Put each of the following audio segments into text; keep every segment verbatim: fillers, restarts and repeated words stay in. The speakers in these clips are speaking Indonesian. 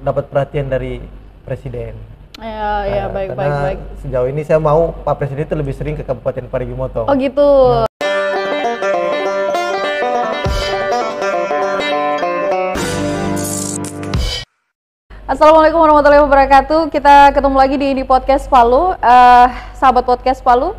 dapat perhatian dari presiden. Ya, ya, Nah, baik, karena baik, baik. sejauh ini saya mau Pak Presiden itu lebih sering ke Kabupaten Parigi Motong. Oh gitu. Assalamualaikum warahmatullahi wabarakatuh. Kita ketemu lagi di ini podcast Palu, uh, sahabat podcast Palu.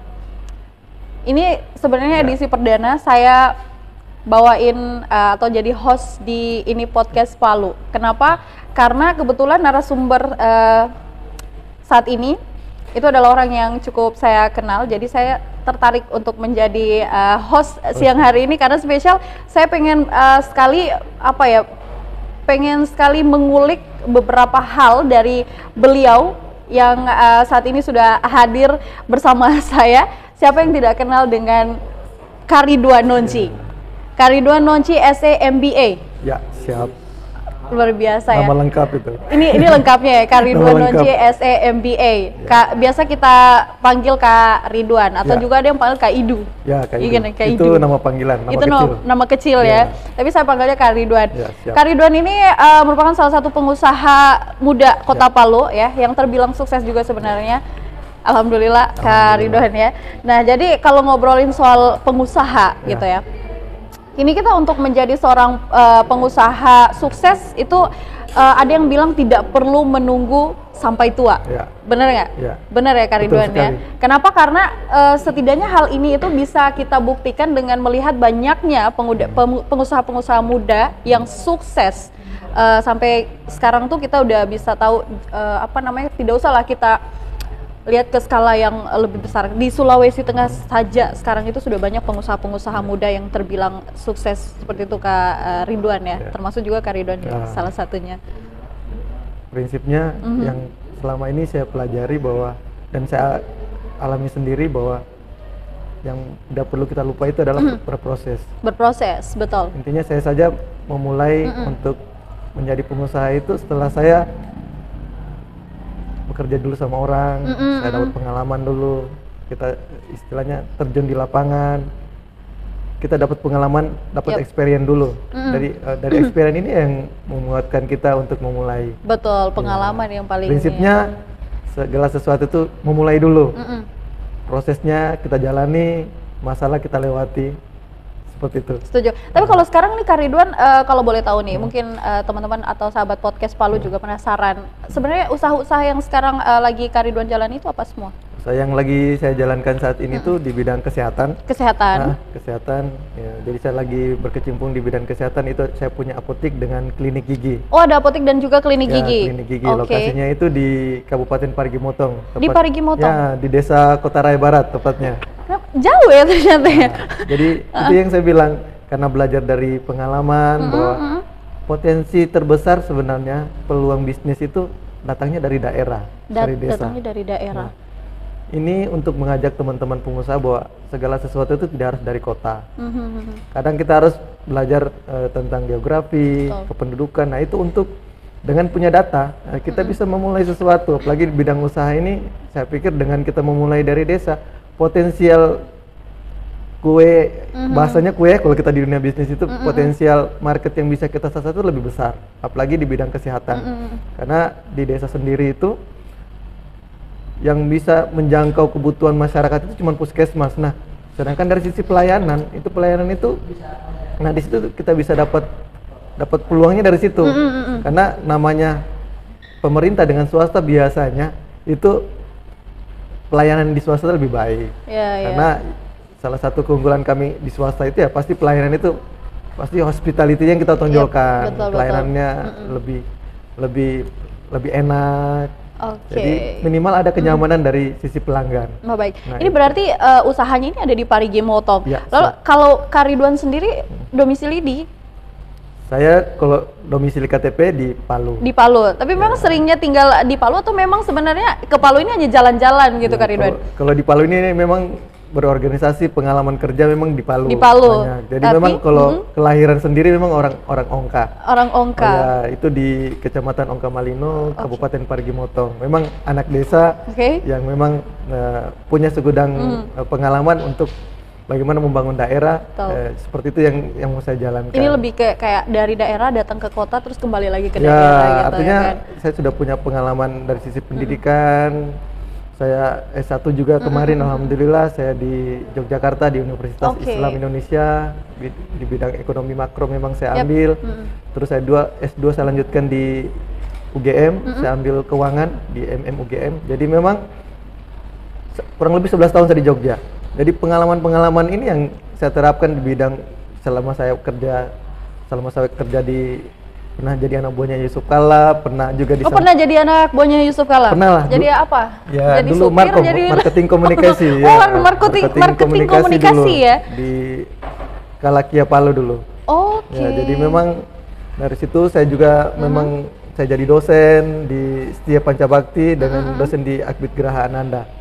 Ini sebenarnya edisi perdana saya bawain uh, atau jadi host di ini podcast Palu. Kenapa? Karena kebetulan narasumber uh, saat ini itu adalah orang yang cukup saya kenal. Jadi saya tertarik untuk menjadi uh, host siang hari ini karena spesial. Saya pengen uh, sekali apa ya? pengen sekali mengulik beberapa hal dari beliau yang uh, saat ini sudah hadir bersama saya. Siapa yang tidak kenal dengan Karidwan Nonci? Karidwan Nonci S E M B A. Ya, siap. Luar biasa ya. Nama lengkap itu. Ini ini lengkapnya ya, Karidwan Nonci S E M B A. Ya. Kak, biasa kita panggil Kak Ridwan atau ya. juga ada yang panggil Kak Idu. Ya, Kak Idu. Iya, Kak Itu Idu. nama panggilan, nama itu kecil. Itu nama kecil ya. ya. Tapi saya panggilnya Kak Ridwan. Ya, Kak Ridwan ini uh, merupakan salah satu pengusaha muda Kota ya. Palu ya, yang terbilang sukses juga sebenarnya. Alhamdulillah, Alhamdulillah. Kak Ridwan ya. Nah, jadi kalau ngobrolin soal pengusaha ya. gitu ya. Ini kita untuk menjadi seorang uh, pengusaha sukses itu uh, ada yang bilang tidak perlu menunggu sampai tua, ya. Bener nggak? Ya. Bener ya Kak Ridwan ya. Kenapa? Karena uh, setidaknya hal ini itu bisa kita buktikan dengan melihat banyaknya pengusaha-pengusaha muda yang sukses uh, sampai sekarang tuh kita udah bisa tahu uh, apa namanya, tidak usah lah kita lihat ke skala yang lebih besar. Di Sulawesi Tengah saja sekarang itu sudah banyak pengusaha-pengusaha muda yang terbilang sukses seperti itu Kak Ridwan ya, ya. Termasuk juga Kak Ridwan ya. Salah satunya. Prinsipnya mm-hmm. yang selama ini saya pelajari bahwa dan saya alami sendiri bahwa yang tidak perlu kita lupa itu adalah mm-hmm. berproses. Berproses, betul. Intinya saya saja memulai mm-hmm. untuk menjadi pengusaha itu setelah saya bekerja dulu sama orang, mm-hmm. saya dapat pengalaman dulu, kita istilahnya terjun di lapangan, kita dapat pengalaman, dapat yep. experience dulu. Mm-hmm. Dari uh, dari experience ini yang menguatkan kita untuk memulai. Betul, pengalaman ya. yang paling. Prinsipnya segala sesuatu itu memulai dulu, mm-hmm. prosesnya kita jalani, masalah kita lewati. Seperti itu. Setuju. Tapi kalau sekarang nih Kak Ridwan, uh, kalau boleh tahu nih, hmm. mungkin uh, teman-teman atau sahabat podcast Palu hmm. juga penasaran. Sebenarnya usaha-usaha yang sekarang uh, lagi Kak Ridwan jalani itu apa semua? Usaha yang lagi saya jalankan saat ini hmm. tuh di bidang kesehatan. Kesehatan. Nah, kesehatan. Ya, jadi saya lagi berkecimpung di bidang kesehatan, itu saya punya apotik dengan klinik gigi. Oh, ada apotik dan juga klinik ya, gigi. Klinik gigi. Okay. Lokasinya itu di Kabupaten Parigi Motong. Di Parigi Motong. Ya, di Desa Kota Raya Barat tepatnya. Jauh ya ternyata ya. Nah, jadi uh. itu yang saya bilang. Karena belajar dari pengalaman mm-hmm. bahwa potensi terbesar sebenarnya peluang bisnis itu datangnya dari daerah, Dat- dari desa. Datangnya dari daerah. Nah, ini untuk mengajak teman-teman pengusaha bahwa segala sesuatu itu tidak harus dari kota. Mm-hmm. Kadang kita harus belajar uh, tentang geografi, oh. kependudukan. Nah itu untuk dengan punya data uh, kita mm-hmm. bisa memulai sesuatu. Apalagi di bidang usaha ini, saya pikir dengan kita memulai dari desa, potensial kue, mm-hmm. bahasanya kue kalau kita di dunia bisnis itu mm-hmm. potensial market yang bisa kita sasar itu lebih besar, apalagi di bidang kesehatan. Mm-hmm. Karena di desa sendiri itu yang bisa menjangkau kebutuhan masyarakat itu cuma puskesmas. Nah, sedangkan dari sisi pelayanan, itu pelayanan itu nah di situ kita bisa dapat dapat peluangnya dari situ. Mm-hmm. Karena namanya pemerintah dengan swasta biasanya itu pelayanan di swasta lebih baik. Yeah, Karena yeah. salah satu keunggulan kami di swasta itu ya pasti pelayanan itu pasti hospitality yang kita tonjolkan, yep, betul, pelayanannya betul. lebih lebih lebih enak. Okay. Jadi minimal ada kenyamanan mm. dari sisi pelanggan. Oh, baik. Nah, ini itu. berarti uh, usahanya ini ada di Parigi Motong. Ya, Lalu so. kalau Kak Ridwan sendiri domisili di? Saya kalau domisili K T P di Palu. Di Palu. Tapi ya. memang seringnya tinggal di Palu atau memang sebenarnya ke Palu ini hanya jalan-jalan gitu ya, Kak Ridwan? Kalau, kalau di Palu ini memang berorganisasi, pengalaman kerja memang di Palu. Di Palu. Banyak. Jadi Tapi, memang kalau mm-hmm. kelahiran sendiri memang orang orang Ongka. Orang Ongka. Oh, ya, itu di Kecamatan Ongka Malino, okay. Kabupaten Parigi Motong. Memang anak desa okay. yang memang uh, punya segudang mm. uh, pengalaman untuk bagaimana membangun daerah, eh, seperti itu yang yang mau saya jalankan. Ini lebih ke kayak dari daerah datang ke kota terus kembali lagi ke ya, daerah gitu artinya ya kan? Saya sudah punya pengalaman dari sisi pendidikan. Hmm. Saya S satu juga kemarin, hmm. alhamdulillah saya di Yogyakarta di Universitas okay. Islam Indonesia di, di bidang ekonomi makro memang saya yep. ambil. Hmm. Terus saya dua S dua saya lanjutkan di U G M, hmm. saya ambil keuangan di M M U G M. Jadi memang kurang lebih sebelas tahun saya di Jogja. Jadi pengalaman-pengalaman ini yang saya terapkan di bidang selama saya kerja selama saya kerja di pernah jadi anak buahnya Yusuf Kalla, pernah juga di Oh, pernah jadi anak buahnya Yusuf Kalla? Pernah lah. Jadi apa? Ya, jadi dulu supir, markom, jadi marketing komunikasi oh, ya. Oh, marketing marketing komunikasi, komunikasi dulu, ya. Di Kalakia Palu dulu. Oke. Okay. Ya, jadi memang dari situ saya juga uh-huh. memang saya jadi dosen di Setia Pancabakti dengan uh-huh. dosen di Akbid Geraha Ananda.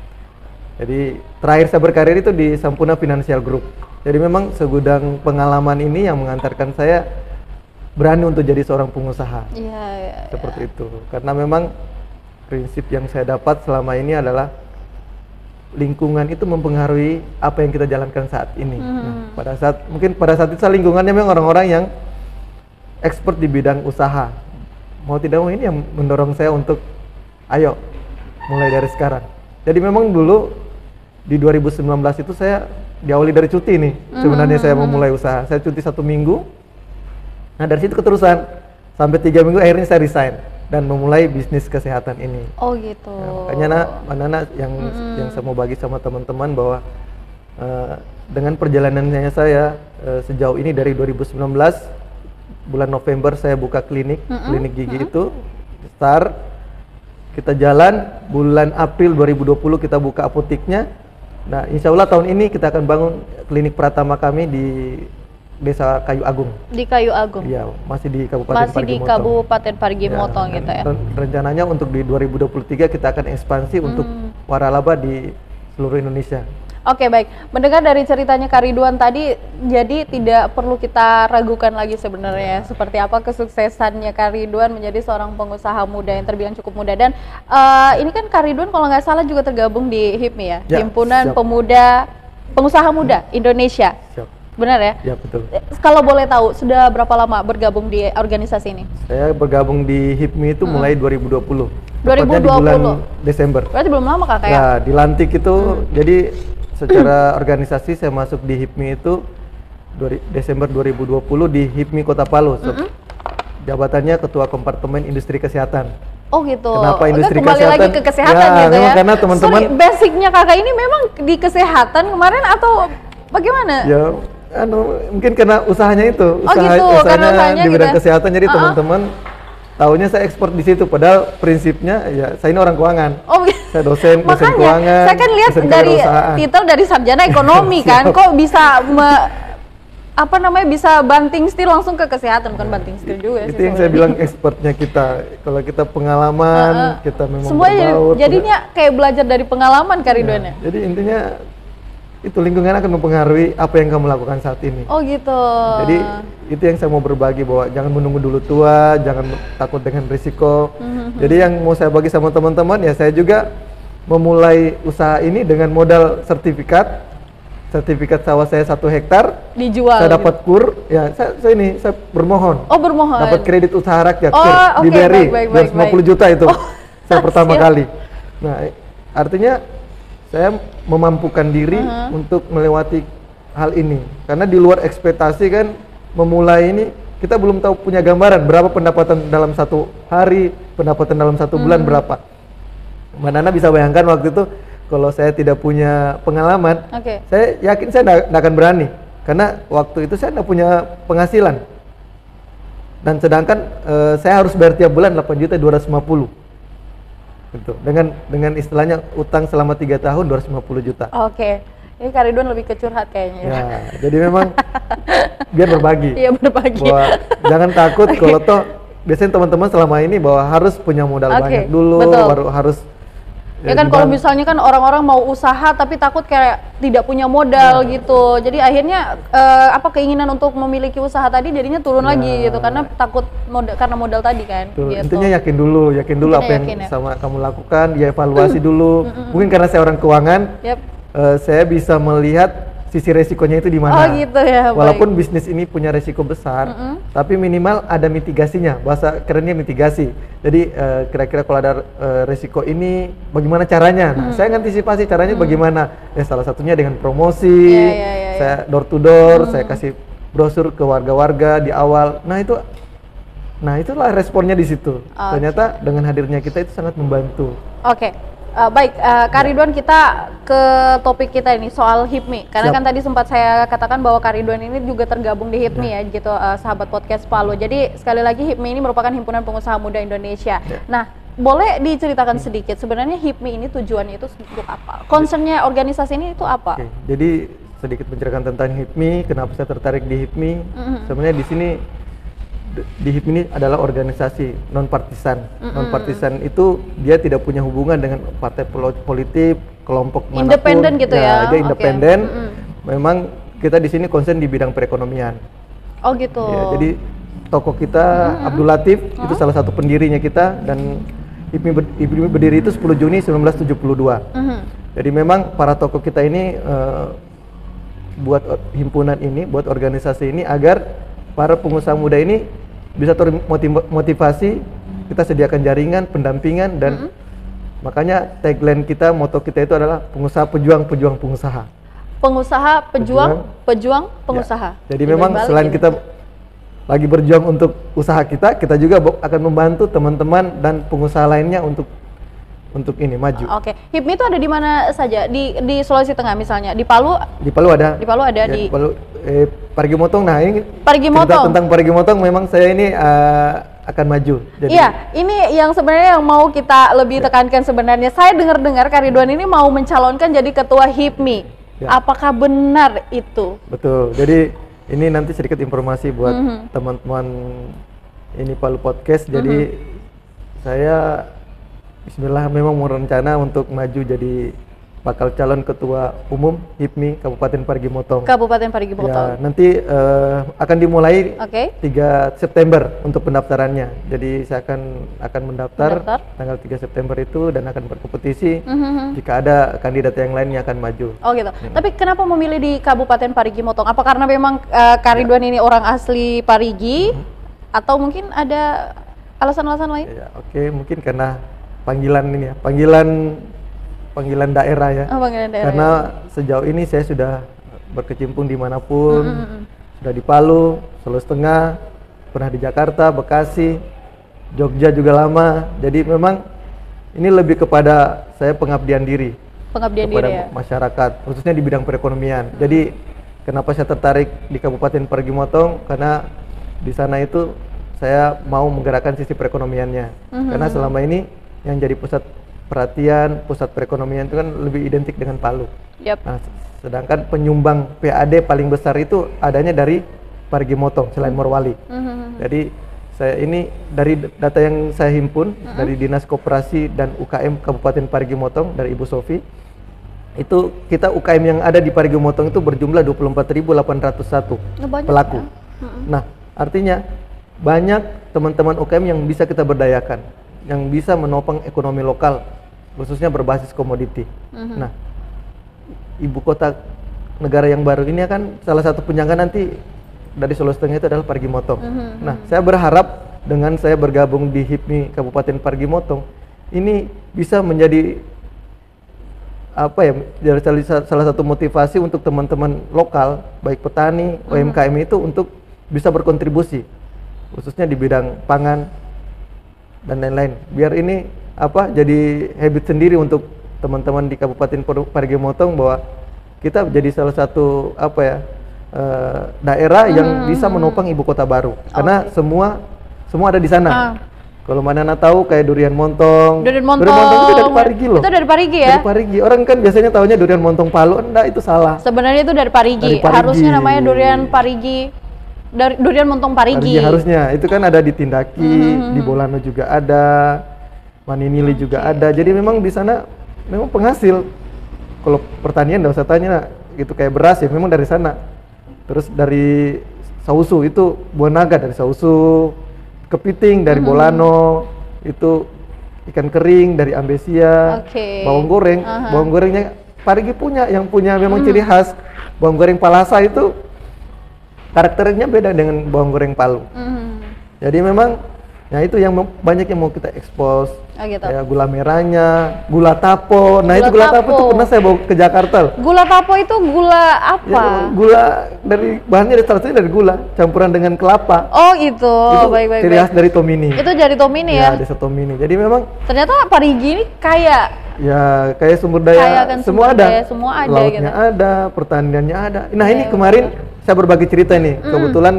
Jadi terakhir saya berkarir itu di Sampurna Financial Group. Jadi memang segudang pengalaman ini yang mengantarkan saya berani untuk jadi seorang pengusaha. Iya, iya, seperti itu. Karena memang prinsip yang saya dapat selama ini adalah lingkungan itu mempengaruhi apa yang kita jalankan saat ini. Hmm. Nah, pada saat mungkin pada saat itu lingkungannya memang orang-orang yang expert di bidang usaha. Mau tidak mau ini yang mendorong saya untuk ayo mulai dari sekarang. Jadi memang dulu di dua ribu sembilan belas itu saya diawali dari cuti nih. Mm-hmm. Sebenarnya saya memulai usaha. Saya cuti satu minggu. Nah dari situ keterusan sampai tiga minggu akhirnya saya resign dan memulai bisnis kesehatan ini. Oh gitu. Nah, makanya nak, Nana yang mm-hmm. yang saya mau bagi sama teman-teman bahwa uh, dengan perjalanannya saya uh, sejauh ini dari dua ribu sembilan belas bulan November saya buka klinik, mm-hmm. klinik gigi mm-hmm. itu start. Kita jalan, bulan April dua ribu dua puluh kita buka apoteknya. Nah, insya Allah tahun ini kita akan bangun klinik pertama kami di Desa Kayu Agung. Di Kayu Agung? Iya, masih di Kabupaten Parigi Motong. Masih di Kabupaten Parigi Motong ya, gitu ya? Rencananya untuk di dua ribu dua puluh tiga kita akan ekspansi hmm. untuk waralaba di seluruh Indonesia. Oke, baik. Mendengar dari ceritanya Kak Ridwan tadi, jadi tidak perlu kita ragukan lagi sebenarnya seperti apa kesuksesannya Kak Ridwan menjadi seorang pengusaha muda yang terbilang cukup muda. Dan uh, ini kan Kak Ridwan kalau nggak salah juga tergabung di H I P M I ya, ya Himpunan siap. Pemuda Pengusaha Muda Indonesia. Siap. Benar ya? Ya, betul. Kalau boleh tahu, sudah berapa lama bergabung di organisasi ini? Saya bergabung di H I P M I itu hmm. mulai dua ribu dua puluh. dua ribu dua puluh. Di bulan Desember. Berarti belum lama Kak ya? Ya, dilantik itu hmm. jadi secara organisasi saya masuk di H I P M I itu Desember dua ribu dua puluh di H I P M I Kota Palu. Mm-hmm. Jabatannya Ketua Kompartemen Industri Kesehatan. Oh gitu. Kenapa industri kembali kesehatan? Lagi ke kesehatan ya, gitu ya? Karena teman-teman. Sorry, basicnya kakak ini memang di kesehatan kemarin atau bagaimana? Ya, anu, mungkin karena usahanya itu. Usaha, oh gitu, usahanya karena usahanya di bidang gitu. Kesehatan. Jadi uh-huh. teman-teman tahunya saya ekspor di situ, padahal prinsipnya ya saya ini orang keuangan. Oh, saya dosen, dosen makanya, keuangan. Saya kan lihat dari titel dari sarjana ekonomi kan, kok bisa me, apa namanya bisa banting setir langsung ke kesehatan, bukan banting setir juga. Itu sih, yang saya bilang expertnya kita. Kalau kita pengalaman, uh, kita memang semuanya berbaur, jadinya udah. Kayak belajar dari pengalaman Kak Ridwan ya. Jadi intinya itu lingkungan akan mempengaruhi apa yang kamu lakukan saat ini. Oh gitu. Jadi itu yang saya mau berbagi bahwa jangan menunggu dulu tua, jangan takut dengan risiko. Mm-hmm. Jadi yang mau saya bagi sama teman-teman ya saya juga memulai usaha ini dengan modal sertifikat. Sertifikat sawah saya satu hektar. Dijual. Saya dapat gitu. Kur, ya saya, saya ini saya bermohon. Oh bermohon. Dapat kredit usaha rakyat. Oh oke. Okay, di B R I dua ratus lima puluh juta itu. Oh, saya pertama siap. Kali. Nah artinya saya memampukan diri uh-huh. untuk melewati hal ini karena di luar ekspektasi kan memulai ini kita belum tahu punya gambaran berapa pendapatan dalam satu hari, pendapatan dalam satu bulan uh-huh. berapa. Mbak Nana bisa bayangkan waktu itu kalau saya tidak punya pengalaman, okay. saya yakin saya tidak akan berani karena waktu itu saya tidak punya penghasilan dan sedangkan uh, saya harus bayar tiap bulan delapan juta dua ratus lima puluh. Gitu. Dengan dengan istilahnya utang selama tiga tahun dua ratus lima puluh juta. Oke, okay. Ini Kak Ridwan lebih ke curhat kayaknya. Ya, jadi memang biar berbagi. Iya berbagi. Bahwa jangan takut okay. Kalau toh biasanya teman-teman selama ini bahwa harus punya modal okay. banyak dulu, betul. Baru harus. Ya, ya kan kalau misalnya kan orang-orang mau usaha tapi takut kayak tidak punya modal ya. Gitu. Jadi akhirnya uh, apa keinginan untuk memiliki usaha tadi jadinya turun ya. Lagi gitu karena takut modal karena modal tadi kan. Gitu. Intinya yakin dulu, yakin dulu intinya apa yakin, yang ya. Sama kamu lakukan, dievaluasi dulu. Mungkin karena saya orang keuangan, yep. uh, saya bisa melihat sisi resikonya itu di mana. Oh gitu ya. Walaupun baik. bisnis ini punya resiko besar, Mm-hmm. tapi minimal ada mitigasinya. Bahasa kerennya mitigasi. Jadi uh, kira-kira kalau ada uh, resiko ini, bagaimana caranya? Nah, mm-hmm. saya ngantisipasi caranya mm-hmm. bagaimana? Ya salah satunya dengan promosi. Yeah, yeah, yeah, saya door to door, mm-hmm. saya kasih brosur ke warga-warga di awal. Nah itu, nah itulah responnya di situ. Okay. Ternyata dengan hadirnya kita itu sangat membantu. Oke. Okay. Uh, baik, uh, Kak Ridwan, kita ke topik kita ini soal HIPMI. Karena Siap. kan tadi sempat saya katakan bahwa Kak Ridwan ini juga tergabung di HIPMI ya, ya gitu, uh, sahabat podcast Palu. Jadi sekali lagi HIPMI ini merupakan Himpunan Pengusaha Muda Indonesia. Ya. Nah, boleh diceritakan sedikit sebenarnya HIPMI ini tujuannya itu untuk apa? Concernnya organisasi ini itu apa? Oke, jadi sedikit menceritakan tentang HIPMI, kenapa saya tertarik di HIPMI. Mm-hmm. Sebenarnya di sini di HIPMI ini adalah organisasi non partisan. Mm-hmm. Non partisan itu dia tidak punya hubungan dengan partai politik, kelompok manapun. Independen gitu ya. Dia independen. Okay. Mm-hmm. Memang kita di sini konsen di bidang perekonomian. Oh gitu. Ya, jadi tokoh kita mm-hmm. Abdul Latif mm-hmm. itu salah satu pendirinya kita, dan HIPMI, ber, HIPMI berdiri itu sepuluh Juni seribu sembilan ratus tujuh puluh dua. Mm-hmm. Jadi memang para tokoh kita ini uh, buat himpunan ini, buat organisasi ini agar para pengusaha muda ini bisa termotivasi. Kita sediakan jaringan, pendampingan, dan mm-hmm. makanya tagline kita, moto kita itu adalah pengusaha pejuang, pejuang pengusaha. Pengusaha pejuang, pejuang, pejuang pengusaha. Ya. Jadi Di memang selain ini. kita lagi berjuang untuk usaha kita, kita juga akan membantu teman-teman dan pengusaha lainnya untuk untuk ini maju. Oke, okay. HIPMI itu ada di mana saja? Di di Sulawesi Tengah misalnya, di Palu? Di Palu ada. Di Palu ada ya, di. di Palu, eh, Parigi Motong. Nah ini. Parigi Motong. Tentang Parigi Motong, memang saya ini uh, akan maju. Jadi, iya, ini yang sebenarnya yang mau kita lebih ya. tekankan sebenarnya. Saya dengar-dengar Kak Ridwan ini mau mencalonkan jadi ketua HIPMI. Ya. Apakah benar itu? Betul. Jadi ini nanti sedikit informasi buat mm-hmm. teman-teman ini Palu Podcast. Jadi mm-hmm. saya Bismillah memang mau rencana untuk maju jadi bakal calon ketua umum HIPMI Kabupaten Parigi Motong. Kabupaten Parigi Motong. Ya, nanti uh, akan dimulai okay. tiga September untuk pendaftarannya. Jadi saya akan akan mendaftar, mendaftar tanggal tiga September itu dan akan berkompetisi. Mm-hmm. Jika ada kandidat yang lainnya akan maju. Oh gitu. Hmm. Tapi kenapa memilih di Kabupaten Parigi Motong? Apa karena memang uh, Kak Ridwan ya. ini orang asli Parigi, hmm. atau mungkin ada alasan-alasan lain? Ya, oke, okay. mungkin karena panggilan ini ya, panggilan panggilan daerah ya. Oh, panggilan daerah. Karena ya. sejauh ini saya sudah berkecimpung dimanapun, mm-hmm. sudah di Palu, Sulawesi Tengah, pernah di Jakarta, Bekasi, Jogja juga lama. Jadi memang ini lebih kepada saya pengabdian diri, pengabdian kepada diri ya? masyarakat, khususnya di bidang perekonomian. Mm-hmm. Jadi kenapa saya tertarik di Kabupaten Parigi Motong? Karena di sana itu saya mau menggerakkan sisi perekonomiannya. Mm-hmm. Karena selama ini yang jadi pusat perhatian, pusat perekonomian itu kan lebih identik dengan Palu. Yep. Nah, sedangkan penyumbang P A D paling besar itu adanya dari Parigi Motong selain Morowali. Mm-hmm. Jadi saya ini dari data yang saya himpun mm-hmm. dari Dinas Koperasi dan U K M Kabupaten Parigi Motong dari Ibu Sofi, itu kita U K M yang ada di Parigi Motong itu berjumlah dua puluh empat ribu delapan ratus satu banyak, pelaku. Ya? Mm-hmm. Nah, artinya banyak teman-teman U K M yang bisa kita berdayakan, yang bisa menopang ekonomi lokal, khususnya berbasis komoditi. Mm-hmm. Nah, ibu kota negara yang baru ini kan salah satu penyangga nanti dari Sulawesi Tengah itu adalah Parigi Motong. Mm-hmm. Nah, saya berharap dengan saya bergabung di HIPMI Kabupaten Parigi Motong, ini bisa menjadi apa ya, jadi salah satu motivasi untuk teman-teman lokal, baik petani, mm-hmm. U M K M itu untuk bisa berkontribusi, khususnya di bidang pangan dan lain-lain, biar ini apa jadi habit sendiri untuk teman-teman di Kabupaten Parigi Motong bahwa kita jadi salah satu apa ya uh, daerah yang hmm. bisa menopang ibu kota baru, karena okay. semua semua ada di sana. Ah. Kalau mana tahu kayak durian montong, durian montong, durian montong itu dari Parigi loh. Itu dari Parigi ya? Dari Parigi. Orang kan biasanya tahunya durian montong Palu, enggak, itu salah. Sebenarnya itu dari Parigi. Dari Parigi. Harusnya namanya durian Parigi. Dari durian montong Parigi. Parigi harusnya, itu kan ada di Tindaki, mm-hmm. di Bolano juga ada, Maninili okay. juga ada. Jadi memang di sana memang penghasil. Kalau pertanian enggak usah tanya, gitu kayak beras ya memang dari sana. Terus dari Sausu itu buah naga dari Sausu, kepiting dari mm-hmm. Bolano, itu ikan kering dari Ambesia, okay. bawang goreng, uh-huh. bawang gorengnya Parigi punya, yang punya memang mm. ciri khas. bawang goreng Palasa itu karakternya beda dengan bawang goreng Palu. Mm-hmm. Jadi memang ya itu yang banyak yang mau kita ekspos. Oh, gitu. Kayak gula merahnya, gula tapo. Nah, gula itu gula tapo. tapo itu pernah saya bawa ke Jakarta. Gula tapo itu gula apa? Ya, gula dari bahannya dari salah satunya dari gula, campuran dengan kelapa. Oh, gitu. Itu baik baik. ciri khas dari Tomini. Itu dari Tomini ya? Ya, desa Tomini. Jadi memang ternyata Parigi ini kaya. Ya, kayak sumber daya kaya kan semua sumber ada. Daya, semua ada Lautnya gitu. ada, pertaniannya ada. Nah, ya, ini kemarin betul. Saya berbagi cerita nih. Mm. Kebetulan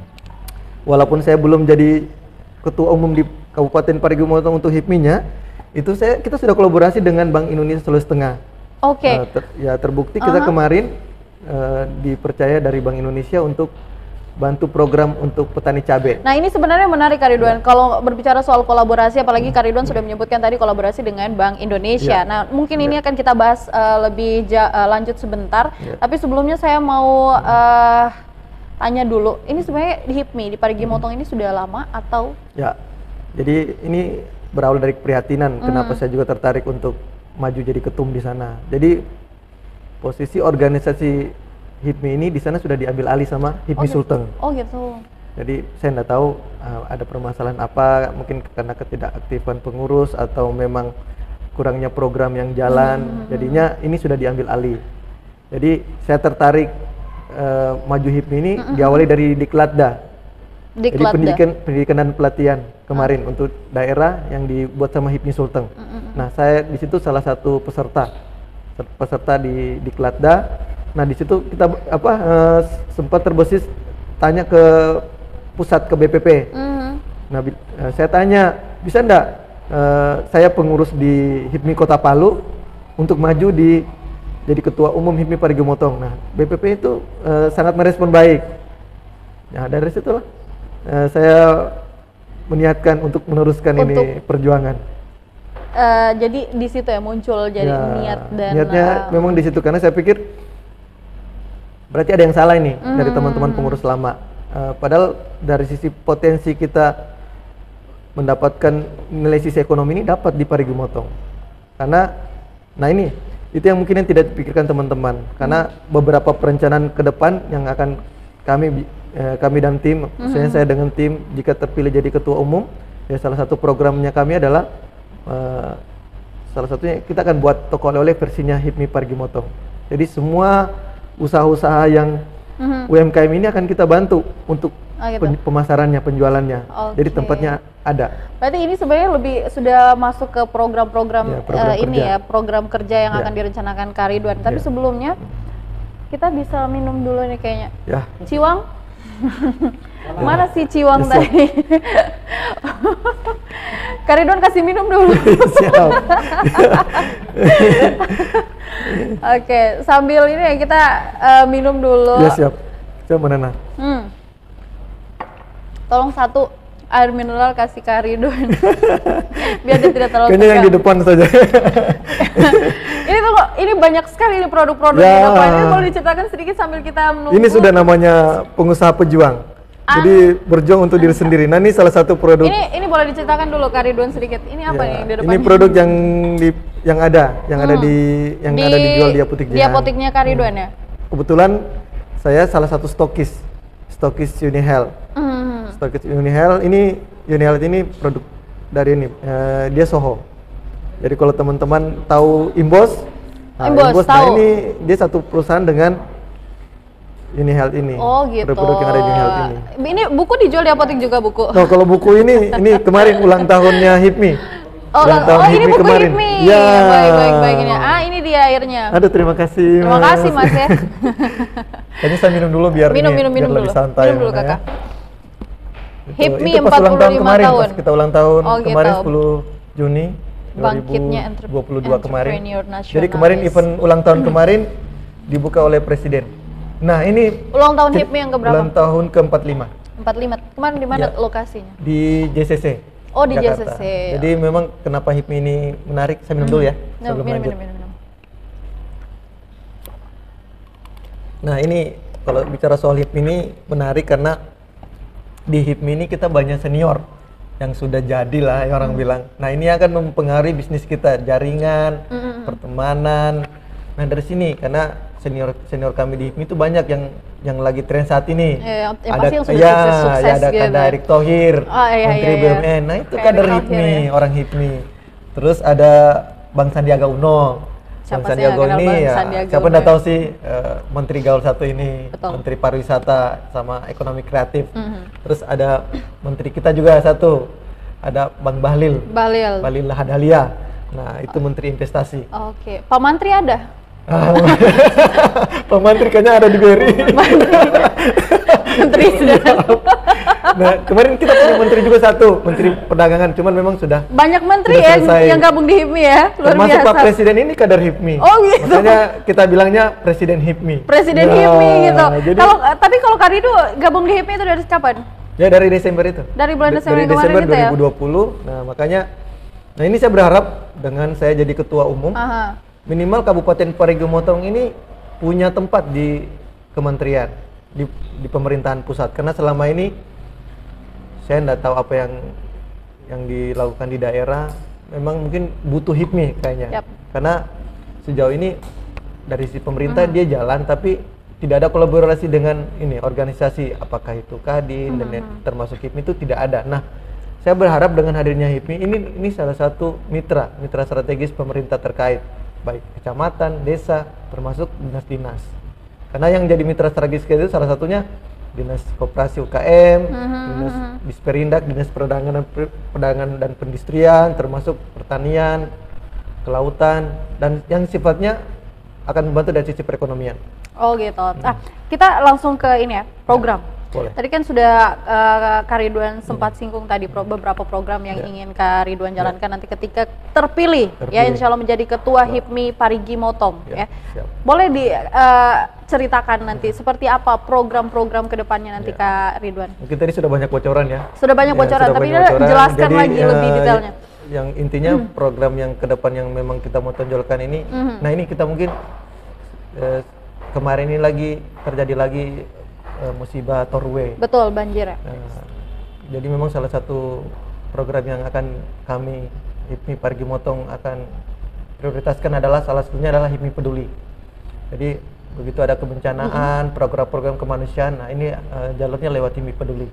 walaupun saya belum jadi ketua umum di Kabupaten Parigi Motong untuk H I P M I-nya, itu saya kita sudah kolaborasi dengan Bank Indonesia Sulawesi Tengah. Oke. Okay. Uh, ter, ya terbukti kita uh-huh. kemarin uh, dipercaya dari Bank Indonesia untuk bantu program untuk petani cabai. Nah, ini sebenarnya menarik Kak Ridwan. Ya. Kalau berbicara soal kolaborasi, apalagi Kak Ridwan sudah menyebutkan tadi kolaborasi dengan Bank Indonesia. Ya. Nah, mungkin ya. ini akan kita bahas uh, lebih ja, uh, lanjut sebentar. Ya. Tapi sebelumnya saya mau uh, tanya dulu, ini sebenarnya di H I P M I, di Parigi Motong ini sudah lama atau? Ya, jadi ini berawal dari keprihatinan. Hmm. Kenapa saya juga tertarik untuk maju jadi ketum di sana. Jadi posisi organisasi H I P M I ini di sana sudah diambil alih sama H I P M I oh, Sulteng. Oh gitu. Jadi saya nggak tahu uh, ada permasalahan apa, mungkin karena ketidakaktifan pengurus atau memang kurangnya program yang jalan. Hmm. Jadinya ini sudah diambil alih. Jadi saya tertarik uh, maju H I P M I ini hmm. diawali dari Diklatda. Diklatda. Jadi pendidikan, pendidikan dan pelatihan kemarin hmm. untuk daerah yang dibuat sama H I P M I Sulteng. Hmm. Nah, saya di situ salah satu peserta peserta di Diklatda. Nah, di situ kita apa uh, sempat terbesit tanya ke pusat ke B P P. Mm-hmm. Nah, uh, saya tanya, bisa enggak uh, saya pengurus di H I P M I Kota Palu untuk maju di jadi ketua umum H I P M I Parigi Motong. Nah, B P P itu uh, sangat merespon baik. Nah, dari situ lah uh, saya meniatkan untuk meneruskan untuk ini perjuangan. Uh, jadi di situ ya muncul jadi ya, niat dan niatnya uh, memang di situ karena saya pikir berarti ada yang salah ini hmm. dari teman-teman pengurus lama. Uh, padahal dari sisi potensi kita mendapatkan nilai sisi ekonomi ini dapat di Parigi Motong. Karena, nah ini itu yang mungkin yang tidak dipikirkan teman-teman. Karena hmm. beberapa perencanaan ke depan yang akan kami uh, kami dan tim, hmm. misalnya saya dengan tim jika terpilih jadi ketua umum, ya salah satu programnya kami adalah uh, salah satunya kita akan buat toko oleh-oleh versinya H I P M I Parigi Motong. Jadi semua usaha-usaha yang mm-hmm. U M K M ini akan kita bantu untuk oh, gitu. pen- pemasarannya, penjualannya. Okay. Jadi tempatnya ada. Berarti ini sebenarnya lebih sudah masuk ke program-program, ya, program uh, ini ya, program kerja yang ya. akan direncanakan Kak Ridwan. Tapi ya. sebelumnya kita bisa minum dulu nih kayaknya. Ya. Ciwang? Mana sih Ciwang yes, tadi? Kak Ridwan kasih minum dulu. Siap. Oke, sambil ini ya kita uh, minum dulu. Ya siap. Coba Nana. Hmm. Tolong satu air mineral kasih Kak Ridwan. Biar dia tidak terlalu kayaknya yang di depan saja. Ini tuh ini banyak sekali nih produk-produk ya. di depan. Ini boleh diceritakan sedikit sambil kita menunggu. Ini sudah namanya pengusaha pejuang. Ah. Jadi berjuang untuk diri sendiri. Nah, ini salah satu produk. Ini ini boleh diceritakan dulu Kak Ridwan sedikit. Ini apa ya, nih di depan? Ini produk yang di yang ada, yang hmm. ada di yang di, ada dijual di apotek Di apoteknya Kak Ridwan hmm. ya. Kebetulan saya salah satu stokis, stokis Unihealth. Hmm. Stokis Unihealth ini Unihealth ini produk dari ini. Uh, dia Soho. Jadi kalau teman-teman tahu Imbos, nah, Imbos, Imbos tahu. Nah ini dia satu perusahaan dengan Unihealth ini. Oh gitu. Produk yang ada di Unihealth ini. Ini buku dijual di apotek juga buku. No, kalau buku ini ini kemarin ulang tahunnya H I P M I. Oh, ulang tahun oh H I P M I ini buku kemarin. H I P M I. Ya. Baik baik baik ini. Ah ini dia airnya. Aduh terima kasih. Terima mas. kasih Mas ya. Kayaknya saya minum dulu biar minum, ini, minum, minum biar dulu. lebih santai. Minum dulu Kakak. Ya. H I P M I itu pas empat puluh lima ulang tahun kemarin, tahun. pas kita ulang tahun oh, kemarin gitu. sepuluh Juni dua ribu dua puluh dua kemarin. Jadi kemarin event ulang tahun kemarin dibuka oleh Presiden. Nah ini ulang tahun H I P M I yang keberapa? Ulang tahun ke empat puluh lima. empat puluh lima. Kemarin di mana ya. lokasinya? Di J C C. Oh di Jakarta. J C C. Jadi oh. memang kenapa H I P M I ini menarik? Saya minum hmm. dulu ya. Sebelum minum, minum, minum, minum. Nah ini kalau bicara soal H I P M I ini menarik karena di H I P M I ini kita banyak senior yang sudah jadi lah yang orang hmm. bilang. Nah ini akan mempengaruhi bisnis kita, jaringan, hmm. pertemanan. Nah dari sini karena senior senior kami di HIPMI itu banyak yang yang lagi tren saat ini. Ya, yang, yang ada pasti yang sudah ya, sukses-sukses ya ada gitu. kader Erick Thohir, Oh, iya, Menteri iya, iya. B U M N. Nah itu Kayak kader Erick HIPMI, Thohir, ya. orang HIPMI. Terus ada Bang Sandiaga Uno. Siapa Bang sih Sandiaga yang kenal ini Bang ya, Sandiaga siapa Uno nggak ya? tahu sih eh, Menteri Gaul satu ini, Betul. Menteri Pariwisata sama Ekonomi Kreatif. Mhm. Terus ada Menteri kita juga satu, ada Bang Bahlil, Bahlil. Bahlil Lahadalia. Nah itu Menteri Investasi. Oke, Pak Mantri ada? Ah, Pak Menteri kayaknya ada di B R I. Menteri sudah. Nah kemarin kita punya menteri juga satu, Menteri Perdagangan, cuman memang sudah Banyak menteri sudah yang, selesai. yang gabung di HIPMI ya, luar Termasuk biasa. Pak Presiden ini kader HIPMI. Oh, gitu. Makanya kita bilangnya Presiden HIPMI. Presiden Nah, HIPMI gitu. Jadi, Kalau tapi kalau Kak Rido gabung di HIPMI itu dari kapan? ya dari Desember itu. Dari bulan Da- Desember dari kemarin Desember gitu ya? dua ribu dua puluh. Nah makanya, nah ini saya berharap dengan saya jadi ketua umum, Aha. minimal Kabupaten Parigi Motong ini punya tempat di kementerian, di, di pemerintahan pusat. Karena selama ini saya tidak tahu apa yang yang dilakukan di daerah. Memang mungkin butuh HIPMI kayaknya. Yap. Karena sejauh ini dari si pemerintah Mhm. dia jalan, tapi tidak ada kolaborasi dengan ini organisasi, apakah itu Kadin dan lain- termasuk HIPMI itu tidak ada. Nah, saya berharap dengan hadirnya HIPMI ini ini salah satu mitra mitra strategis pemerintah terkait, baik kecamatan, desa, termasuk dinas-dinas. Karena yang jadi mitra strategis itu salah satunya dinas koperasi U K M, Mhm, dinas mhm. Disperindak, dinas perdagangan dan per- perdagangan dan perindustrian, termasuk pertanian, kelautan, dan yang sifatnya akan membantu dari sisi perekonomian. Oh gitu. Ah, kita langsung ke ini ya, program. Boleh. Tadi kan sudah uh, Kak Ridwan sempat singgung tadi pro- beberapa program yang Ya. ingin Kak Ridwan jalankan nanti ketika terpilih, ya Terpilih. insya Allah menjadi ketua HIPMI Parigi Motong ya. Ya, siap. Boleh diceritakan nanti seperti apa program-program kedepannya nanti Ya. Kak Ridwan? Mungkin tadi sudah banyak bocoran ya. Sudah banyak Ya, bocoran, sudah tapi banyak ini bocoran. jelaskan Jadi, lagi lebih eh, detailnya. Yang intinya program yang ke depan yang memang kita mau tonjolkan ini, Mhm. nah ini kita mungkin eh, kemarin ini lagi terjadi lagi eh, musibah Torwe. Betul, banjir ya. Nah, jadi memang salah satu program yang akan kami HIPMI Parigi Motong akan prioritaskan adalah salah satunya adalah HIPMI Peduli. Jadi begitu ada kebencanaan, program-program kemanusiaan, nah ini eh, jalurnya lewat HIPMI Peduli.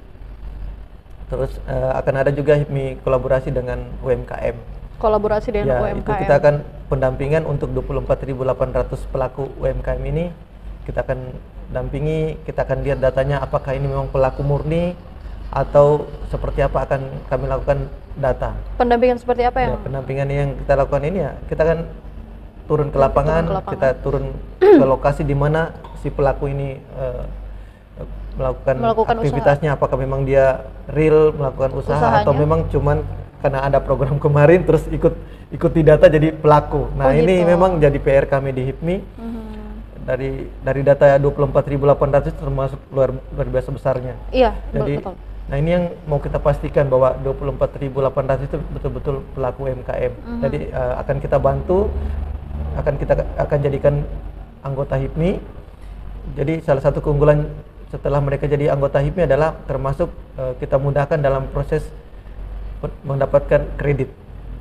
Terus eh, akan ada juga HIPMI kolaborasi dengan U M K M. Kolaborasi dengan Ya, U M K M. itu kita akan pendampingan untuk dua puluh empat ribu delapan ratus pelaku U M K M ini. Kita akan dampingi, kita akan lihat datanya apakah ini memang pelaku murni atau seperti apa akan kami lakukan data. Pendampingan seperti apa yang Ya, pendampingan yang kita lakukan ini ya, kita akan turun ke lapangan, ke lapangan. kita turun ke lokasi di mana si pelaku ini eh, melakukan, Melakukan aktivitasnya, apakah memang dia real melakukan usaha atau Usahanya. memang cuman karena ada program kemarin terus ikut ikuti data jadi pelaku. Nah, Oh, ini gitu. memang jadi P R kami di HIPMI. Mhm. Dari dari data dua puluh empat ribu delapan ratus termasuk luar luar biasa besarnya. Iya, Jadi, betul. nah ini yang mau kita pastikan bahwa dua puluh empat ribu delapan ratus itu betul-betul pelaku U M K M. Mhm. Jadi eh, akan kita bantu, akan kita akan jadikan anggota HIPMI. Jadi salah satu keunggulan setelah mereka jadi anggota HIPMI adalah termasuk eh, kita mudahkan dalam proses pe- mendapatkan kredit.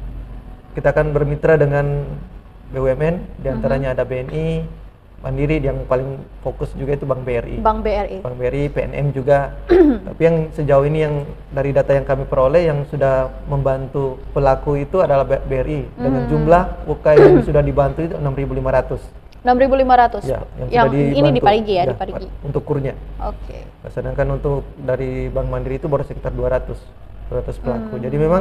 Kita akan bermitra dengan B U M N, diantaranya ada B N I, Mandiri, yang paling fokus juga itu Bank B R I. Bank B R I. Bank B R I, P N M juga. Tapi yang sejauh ini yang dari data yang kami peroleh yang sudah membantu pelaku itu adalah B R I dengan jumlah U K M yang sudah dibantu itu enam ribu lima ratus. enam ribu lima ratus. Ya, yang sudah ini di dibantu. Parigi ya, Ya, di Parigi. untuk kurnya. Oke. Sedangkan untuk dari Bank Mandiri itu baru sekitar dua ratus pelaku. Jadi memang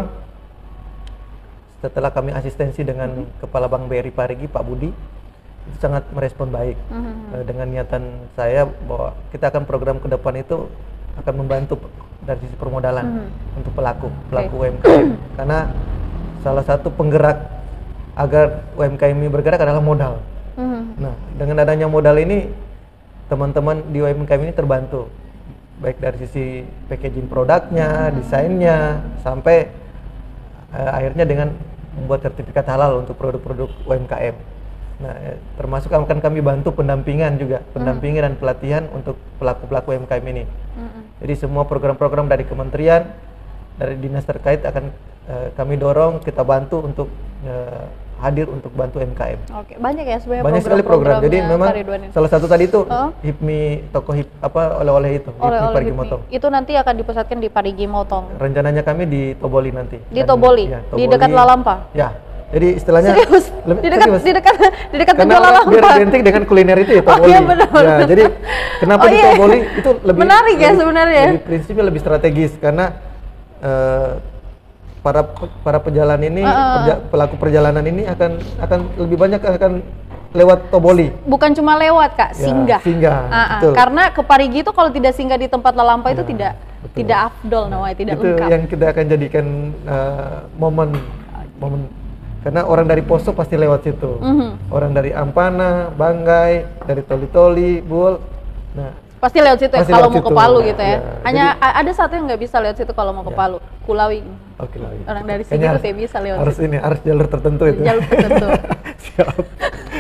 setelah kami asistensi dengan Kepala Bank B R I Parigi, Pak Budi, itu sangat merespon baik. Mhm. Eh, dengan niatan saya bahwa kita akan program ke depan itu akan membantu pe- dari sisi permodalan Mhm. untuk pelaku pelaku U M K M, karena salah satu penggerak agar U M K M ini bergerak adalah modal. Mhm. Nah, dengan adanya modal ini teman-teman di U M K M ini terbantu baik dari sisi packaging produknya, desainnya, sampai eh, akhirnya dengan membuat sertifikat halal untuk produk-produk U M K M. Nah, eh, termasuk akan kami bantu pendampingan juga, pendampingan dan pelatihan untuk pelaku-pelaku U M K M ini. Mhm. Jadi semua program-program dari kementerian, dari dinas terkait akan eh, kami dorong, kita bantu untuk eh, hadir untuk bantu U M K M. Oke, banyak ya sebenarnya banyak sekali program. Jadi memang Ridwan salah satu tadi itu oh? Hipmi toko hip apa oleh-oleh itu, oleh Hipmi Parigi Motong. Itu nanti akan dipusatkan di Parigi Motong. Rencananya kami di Toboli nanti. Di Toboli, ya, Toboli, di dekat Lalampa. Ya. Jadi istilahnya serius? Lebih, di dekat serius. di dekat di dekat Karena Lalampa. biar identik dengan kuliner itu ya Toboli. Oh, iya benar. Ya, jadi kenapa oh, di iya. Toboli itu lebih menarik ya lebih, sebenarnya. Lebih prinsipnya lebih strategis karena uh, para para pejalan ini uh, perja, pelaku perjalanan ini akan akan lebih banyak akan lewat Toboli. Bukan cuma lewat Kak, ya, singgah. Singgah. Uh, uh, karena ke Parigi itu kalau tidak singgah di tempat Lalampa ya, itu tidak betul. tidak afdol namanya, tidak itu lengkap. Itu yang kita akan jadikan uh, momen momen karena orang dari Poso pasti lewat situ. Mm-hmm. Orang dari Ampana, Banggai, dari Toli-Toli, Bul. Nah, pasti lewat situ ya kalau mau ke Palu gitu ya. ya Hanya jadi, ada satu yang nggak bisa lewat situ kalau mau ke ya. Palu, Kulawi. Oh, Kulawi. Orang dari sini tuh saya bisa lewat. Harus situ. ini, harus jalur tertentu itu. Jalur tertentu. Siap. Oke,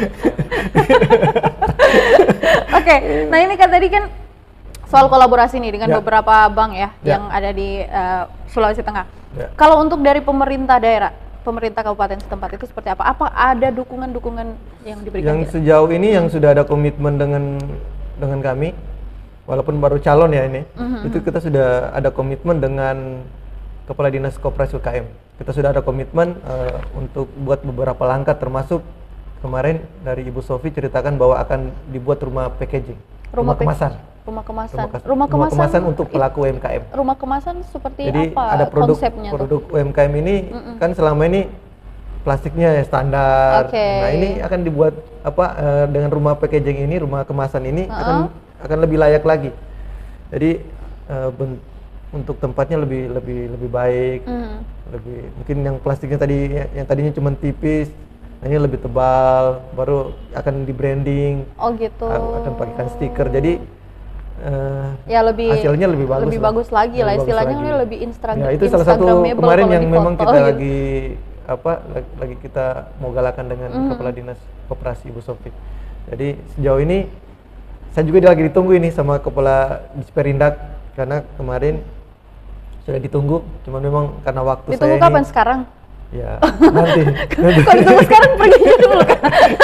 okay. Nah ini kan tadi kan soal kolaborasi nih dengan ya. beberapa bank ya, ya yang ada di uh, Sulawesi Tengah. Ya. Kalau untuk dari pemerintah daerah, pemerintah kabupaten setempat itu seperti apa? Apa ada dukungan-dukungan yang diberikan? Yang kita? Sejauh ini yang sudah ada komitmen dengan dengan kami, walaupun baru calon ya ini, mm-hmm. itu kita sudah ada komitmen dengan Kepala Dinas Koperasi U K M. Kita sudah ada komitmen uh, untuk buat beberapa langkah, termasuk kemarin dari Ibu Sofi ceritakan bahwa akan dibuat rumah packaging, rumah, rumah kemasan. Rumah kemasan. Rumah, kes, rumah kemasan. Rumah kemasan untuk pelaku U M K M. Rumah kemasan seperti Jadi apa ada produk, konsepnya? Produk tuh? U M K M ini Mm-mm. kan selama ini plastiknya ya standar. Okay. Nah ini akan dibuat apa uh, dengan rumah packaging ini, rumah kemasan ini uh-huh. akan akan lebih layak lagi. Jadi uh, ben- untuk tempatnya lebih lebih lebih baik, uh-huh. lebih mungkin yang plastiknya tadi yang tadinya cuma tipis. Nah, ini lebih tebal, baru akan di branding. Oh gitu. Akan pakaikan stiker. Jadi uh, ya lebih hasilnya lebih bagus. Lebih bagus lagi lah istilahnya, lagi. lebih Instagram. Ya, itu salah satu kemarin yang memang kita oh, lagi gitu. apa lagi kita mau galakan dengan mm. Kepala Dinas Koperasi Ibu Sofi. Jadi sejauh ini saya juga lagi ditunggu ini sama Kepala Disperindak karena kemarin sudah ditunggu, cuman memang karena waktu ditunggu saya kapan ini, sekarang? Ya, nanti. Kalau ditunggu sekarang pergi dulu kan.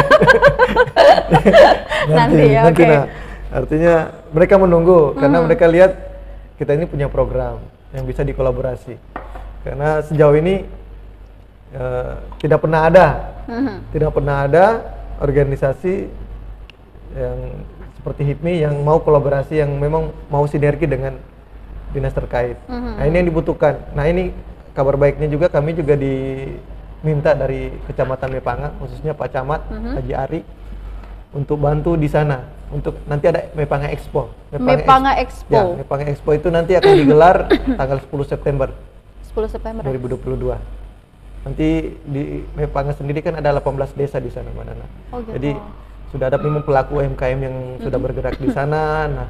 nanti, nanti ya, nanti okay. Nah, artinya mereka menunggu karena hmm. mereka lihat kita ini punya program yang bisa dikolaborasi. Karena sejauh ini uh, tidak pernah ada, hmm. tidak pernah ada organisasi yang seperti Hipmi yang mau kolaborasi, yang memang mau sinergi dengan dinas terkait. Hmm. Nah, ini yang dibutuhkan. Nah, ini kabar baiknya juga, kami juga diminta dari Kecamatan Mepanga, khususnya Pak Camat, uh-huh. Haji Ari, untuk bantu di sana. Untuk nanti ada Mepanga Expo. Mepanga, Mepanga Expo. Ya, Mepanga Expo itu nanti akan digelar tanggal sepuluh September. sepuluh September dua ribu dua puluh dua. Nanti di Mepanga sendiri kan ada delapan belas desa di sana, Mbak Nana. Oh, gitu. Jadi sudah ada memang pelaku U M K M yang uh-huh. sudah bergerak di sana. Nah,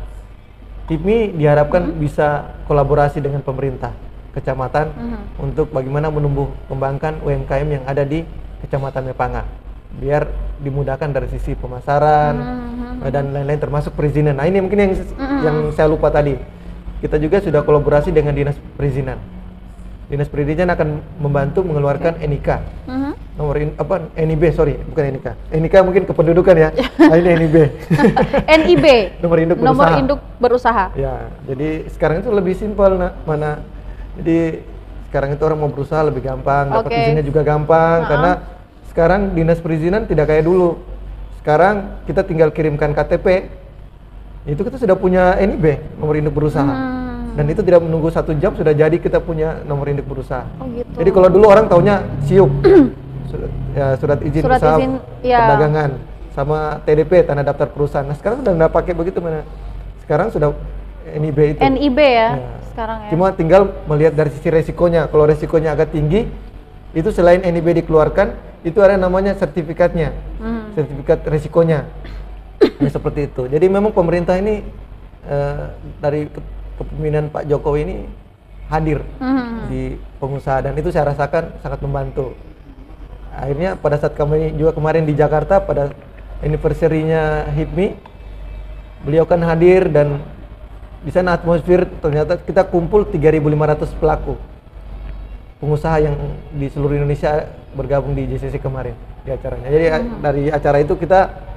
Hipmi diharapkan uh-huh. bisa kolaborasi dengan pemerintah kecamatan uh-huh. untuk bagaimana menumbuh kembangkan U M K M yang ada di Kecamatan Mepanga, biar dimudahkan dari sisi pemasaran uh-huh. dan lain-lain termasuk perizinan. Nah, ini mungkin yang uh-huh. yang saya lupa tadi. Kita juga sudah kolaborasi dengan Dinas Perizinan. Dinas Perizinan akan membantu mengeluarkan okay. N I K. Uh-huh. Nomor in, apa N I B, sorry, bukan N I K. N I K mungkin kependudukan ya. Nah, ini N I B. N I B. Nomor induk berusaha. Nomor induk berusaha. Ya, jadi sekarang itu lebih simpel, nah, mana jadi sekarang itu orang mau berusaha lebih gampang, dapat okay. izinnya juga gampang, uh-huh. karena sekarang dinas perizinan tidak kayak dulu. Sekarang kita tinggal kirimkan K T P, itu kita sudah punya N I B, nomor induk berusaha, hmm. dan itu tidak menunggu satu jam sudah jadi kita punya nomor induk berusaha. Oh, gitu. Jadi kalau dulu orang taunya S I U P, surat, ya, surat izin surat usaha izin, ya. perdagangan, sama T D P, tanda daftar perusahaan. Nah sekarang sudah nggak pakai begitu, mana? Sekarang sudah N I B itu. N I B ya, ya. Sekarang ya. Cuma tinggal melihat dari sisi resikonya. Kalau resikonya agak tinggi, itu selain N I B dikeluarkan, itu ada namanya sertifikatnya, hmm. sertifikat resikonya. Nah, seperti itu. Jadi memang pemerintah ini uh, dari kepemimpinan Pak Jokowi ini hadir hmm. di pengusaha, dan itu saya rasakan sangat membantu. Akhirnya pada saat kami juga kemarin di Jakarta pada anniversary-nya Hipmi, beliau kan hadir, dan di sana atmosfer ternyata kita kumpul tiga ribu lima ratus pelaku pengusaha yang di seluruh Indonesia bergabung di J C C kemarin. di acaranya. Jadi hmm. dari acara itu kita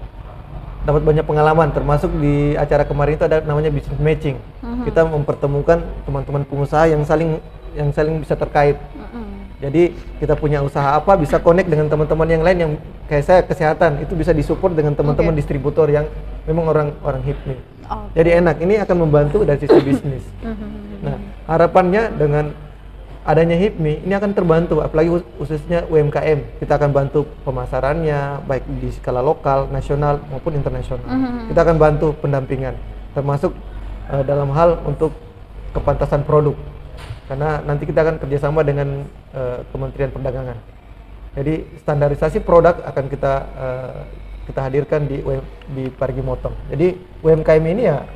dapat banyak pengalaman, termasuk di acara kemarin itu ada namanya business matching. Hmm. Kita mempertemukan teman-teman pengusaha yang saling yang saling bisa terkait. Hmm. Jadi kita punya usaha apa bisa connect dengan teman-teman yang lain yang kayak saya kesehatan itu bisa disupport dengan teman-teman okay. distributor yang memang orang orang HIPMI. Okay. Jadi enak, ini akan membantu dari sisi bisnis. Nah, harapannya dengan adanya HIPMI ini akan terbantu, apalagi khususnya U M K M. Kita akan bantu pemasarannya baik di skala lokal, nasional maupun internasional. Kita akan bantu pendampingan, termasuk uh, dalam hal untuk kepantasan produk. Karena nanti kita akan kerjasama dengan uh, Kementerian Perdagangan. Jadi standarisasi produk akan kita uh, kita hadirkan di di Parigi Motong. Jadi U M K M ini ya,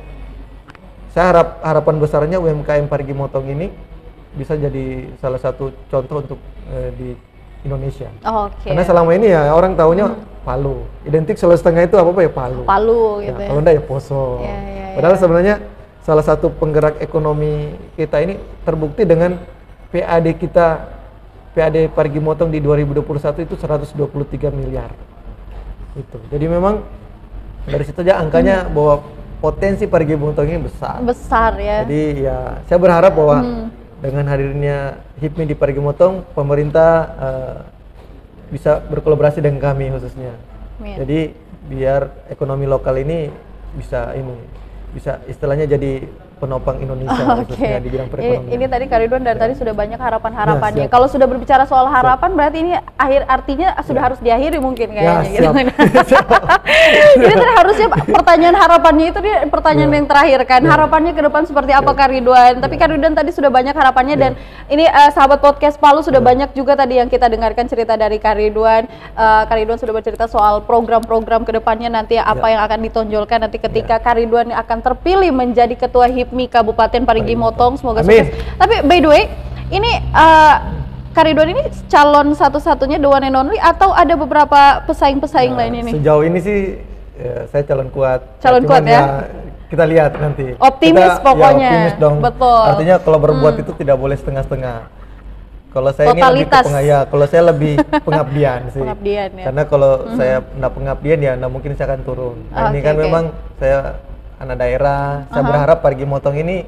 saya harap harapan besarnya U M K M Parigi Motong ini bisa jadi salah satu contoh untuk uh, di Indonesia. Oh, okay. Karena selama ini ya orang tahunya hmm. Palu, identik Sulawesi Tengah itu apa apa ya Palu. Palu gitu. Ya, ya. Kalau enggak ya Poso. Ya, ya, Padahal ya. sebenarnya salah satu penggerak ekonomi kita ini terbukti dengan P A D kita, P A D Parigi Motong di dua ribu dua puluh satu itu seratus dua puluh tiga miliar. Itu. Jadi memang dari situ aja angkanya hmm. bahwa potensi Parigi Motong ini besar. Besar ya. Jadi ya saya berharap bahwa hmm. dengan hadirnya HIPMI di Parigi Motong, pemerintah uh, bisa berkolaborasi dengan kami khususnya. Amin. Jadi biar ekonomi lokal ini bisa ini bisa istilahnya jadi penopang Indonesia oh, khususnya okay. di bidang perekonomian. Ini, ini tadi Kak Ridwan dari ya. tadi sudah banyak harapan-harapannya. Ya, kalau sudah berbicara soal harapan, siap. berarti ini akhir artinya sudah ya. harus diakhiri mungkin kayaknya. Ya, gitu. Ini tadi harusnya pertanyaan harapannya itu dia pertanyaan ya. yang terakhir kan. Ya. Harapannya ke depan seperti apa ya. Kak Ridwan? Tapi ya. Kak Ridwan tadi sudah banyak harapannya ya. dan ini uh, sahabat podcast Palu sudah ya. banyak juga tadi yang kita dengarkan cerita dari Kak Ridwan. Uh, Kak Ridwan sudah bercerita soal program-program ke depannya nanti apa ya. yang akan ditonjolkan nanti ketika ya. Kak Ridwan akan terpilih menjadi ketua HIPMI Kabupaten Parigi Motong. Semoga Amin. sukses. Tapi by the way, ini uh, Kak Ridwan ini calon satu-satunya the one and only atau ada beberapa pesaing-pesaing nah, lain ini? Sejauh ini sih ya, saya calon kuat. Calon kuat ya? ya? Kita lihat nanti. Optimis kita, pokoknya. Ya, optimis dong. Betul. Artinya kalau berbuat hmm. itu tidak boleh setengah-setengah. Kalau saya Totalitas. ini lebih ke pengaya, kalau saya lebih pengabdian sih. Pengabdian ya. Karena kalau hmm. saya enggak pengabdian ya enggak mungkin saya akan turun. Nah, okay, ini kan okay. memang saya anak daerah, saya uh-huh. berharap Parigi Motong ini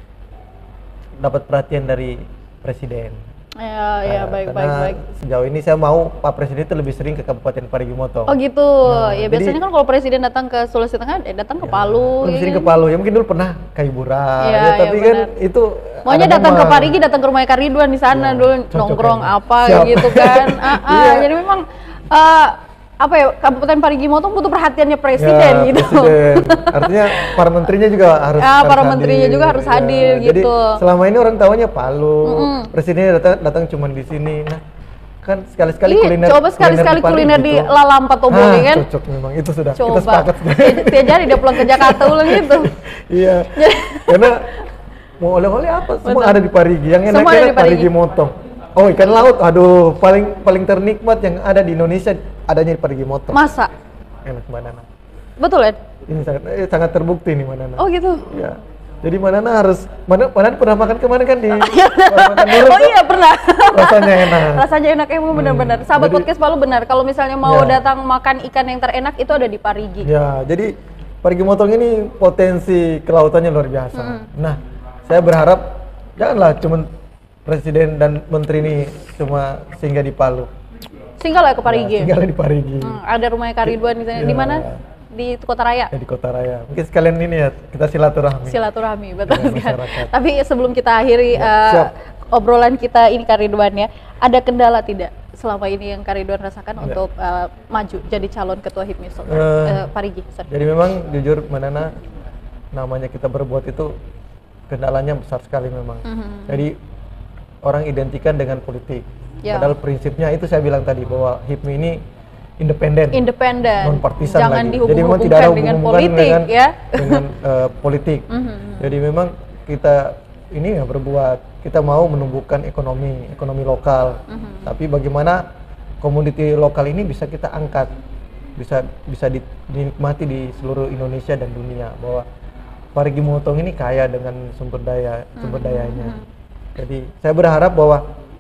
dapat perhatian dari presiden. Ya, ya, nah, baik, baik, baik. Sejauh ini saya mau Pak Presiden itu lebih sering ke Kabupaten Parigi Motong. Oh gitu. Nah, ya biasanya kan kalau presiden datang ke Sulawesi Tengah, eh, datang ke ya, Palu. Lebih sering ya, ke Palu. Ya mungkin dulu pernah ke Hiburan. Ya, ya, tapi ya, kan itu. Maunya datang ke Parigi, datang ke rumah Kak Ridwan di sana ya, dulu nongkrong kan. apa Siap. gitu kan. ah, ah, ya. Jadi memang. Uh, apa ya, Kabupaten Parigi Motong butuh perhatiannya presiden ya, gitu. Presiden. Artinya para menterinya juga harus ya, harus para hadir. menterinya juga harus hadir ya, gitu. Jadi selama ini orang tahunya Palu, mm-hmm. presidennya datang datang cuma di sini. Nah, kan sekali-sekali Ih, kuliner. Coba sekali-sekali kuliner di, kuliner di Lalampa Toboli kan. Cocok memang itu sudah. Coba. Kita sepakat. Tiap hari dia pulang ke Jakarta ulang gitu. Iya. Karena mau oleh-oleh apa semua Betul. ada di Parigi. Yang enak-enak Parigi. Parigi Motong. Oh, ikan laut, aduh, paling paling ternikmat yang ada di Indonesia adanya di Parigi Motong. Masa? Enak Mbak Nana. Betul ya? Ini sangat eh, sangat terbukti nih Mbak Nana. Oh gitu? Iya. Jadi Mbak Nana harus, Mbak Nana pernah makan kemarin kan di makan dulu, oh iya pernah. Rasanya enak. Rasanya enak, emang benar-benar. Hmm. Sahabat jadi, podcast Palu benar, kalau misalnya mau ya. datang makan ikan yang terenak itu ada di Parigi. Ya, jadi Parigi Motong ini potensi kelautannya luar biasa. Hmm. Nah, saya berharap janganlah cuma Presiden dan Menteri ini cuma singgah di Palu. Singgah lah ke Parigi. Ya, singgah di Parigi. Hmm, ada rumahnya Kak Ridwan di sana. Ya. Di mana? Di Kota Raya. Ya, di Kota Raya. Mungkin sekalian ini ya kita silaturahmi. Silaturahmi, betul kan. Tapi sebelum kita akhiri ya, uh, obrolan kita ini Kak Ridwan ya, ada kendala tidak selama ini yang Kak Ridwan rasakan ya. untuk uh, maju jadi calon ketua HIPMI uh, uh, Parigi? Sorry. Jadi memang jujur Mbak Nana, namanya kita berbuat itu kendalanya besar sekali memang. Mm-hmm. Jadi orang identikan dengan politik. Ya. Padahal prinsipnya itu saya bilang tadi bahwa HIPMI ini independen, independen, non partisan lagi. Jadi memang tidak ada hubungan dengan politik, dengan, ya? dengan uh, politik. Mm-hmm. Jadi memang kita ini ya berbuat, kita mau menumbuhkan ekonomi, ekonomi lokal. Mm-hmm. Tapi bagaimana komoditi lokal ini bisa kita angkat, bisa bisa dinikmati di seluruh Indonesia dan dunia. Bahwa Parigi Motong ini kaya dengan sumber daya, sumber mm-hmm. dayanya. Jadi saya berharap bahwa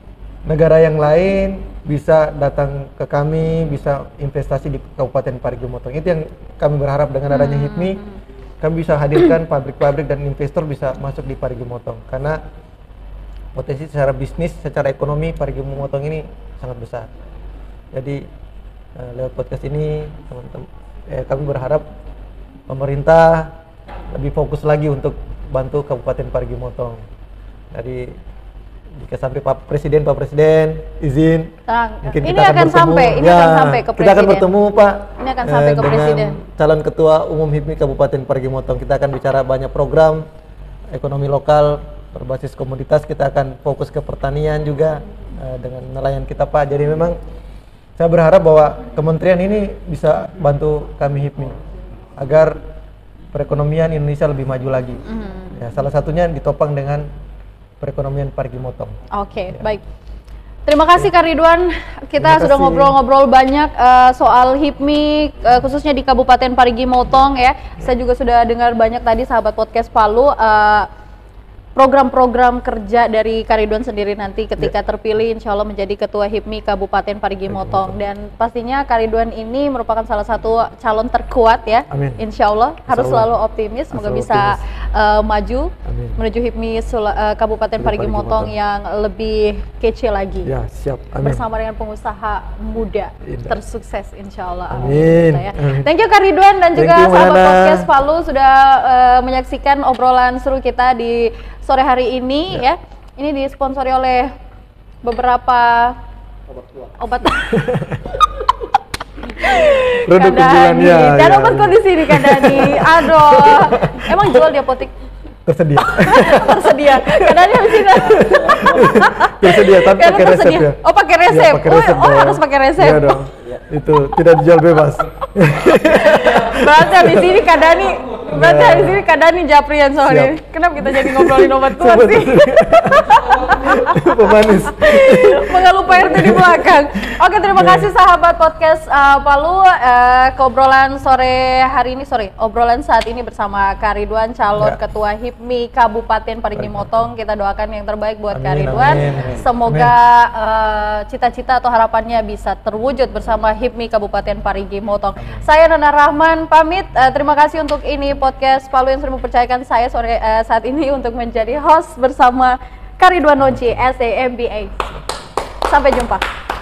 negara yang lain bisa datang ke kami, bisa investasi di Kabupaten Parigi Motong. Itu yang kami berharap dengan adanya Hmm. HIPMI, kami bisa hadirkan pabrik-pabrik dan investor bisa masuk di Parigi Motong. Karena potensi secara bisnis, secara ekonomi Parigi Motong ini sangat besar. Jadi uh, lewat podcast ini teman-teman, eh, kami berharap pemerintah lebih fokus lagi untuk bantu Kabupaten Parigi Motong. Dari jika sampai Pak Presiden, Pak Presiden izin, Nah, mungkin ini kita akan bertemu, sampai, ini ya, akan sampai ke kita akan Presiden. bertemu Pak. Ini akan sampai ke dengan Presiden. calon Ketua Umum HIPMI Kabupaten Parigi Motong. Kita akan bicara banyak program ekonomi lokal berbasis komoditas. Kita akan fokus ke pertanian juga uh, dengan nelayan kita Pak. Jadi memang saya berharap bahwa kementerian ini bisa bantu kami HIPMI agar perekonomian Indonesia lebih maju lagi. Mhm. Ya, salah satunya ditopang dengan perekonomian Parigi Motong. Oke, Ya. baik. Terima kasih Kak Ridwan. Kita Terima sudah kasih. ngobrol-ngobrol banyak uh, soal HIPMI, uh, khususnya di Kabupaten Parigi Motong ya. Saya juga sudah dengar banyak tadi sahabat podcast Palu, uh, program-program kerja dari Kak Ridwan sendiri nanti ketika terpilih insya Allah menjadi Ketua HIPMI Kabupaten Parigi Motong. Dan pastinya Kak Ridwan ini merupakan salah satu calon terkuat ya. Amin. Insya Allah harus Insya Allah. selalu optimis, semoga Selalu bisa uh, maju Amin. menuju HIPMI Sula- uh, Kabupaten Parigi Parigi Motong Motong. yang lebih kece lagi. Ya, siap. Amin. Bersama dengan pengusaha muda Indah. tersukses insya Allah. Amin. Ya. Amin. Thank you Kak Ridwan dan Thank juga you, sahabat Mana. podcast Palu sudah uh, menyaksikan obrolan seru kita di sore hari ini ya. Ini disponsori oleh beberapa obat Produk unggulan, ya, dan ya, obat ya. kondisi ini Kak Dani. Aduh, emang jual di apotek Tersedia. tersedia. Kak Dani habis ini. Tersedia, tapi Karena pakai resep tersedia. ya. Oh, pakai resep. Iya, pakai Oh, resep oh, dong. harus pakai resep. Iya dong. Itu tidak dijual bebas. Berarti habis ini Kak Dani, berarti Nah. habis ini Kak Dani Japrian soalnya. Siap. Kenapa kita jadi ngobrolin obat kuat Coba sih? Pemanis. Mengeluh P R T di belakang. Oke, terima Oke. kasih sahabat podcast uh, Palu. Uh, ke obrolan sore hari ini, sorry, obrolan saat ini bersama Kak Ridwan, calon Ya. Ketua HIPMI Kabupaten Parigi Motong. Kita doakan yang terbaik buat Kak Amin, Ridwan. amin, amin. Semoga uh, cita-cita atau harapannya bisa terwujud bersama HIPMI Kabupaten Parigi Motong. Saya Nana Rahman pamit. Uh, terima kasih untuk ini podcast Palu yang sudah mempercayakan saya sore uh, saat ini untuk menjadi host bersama Kak Ridwan Oji, S A M B A. Sampai jumpa.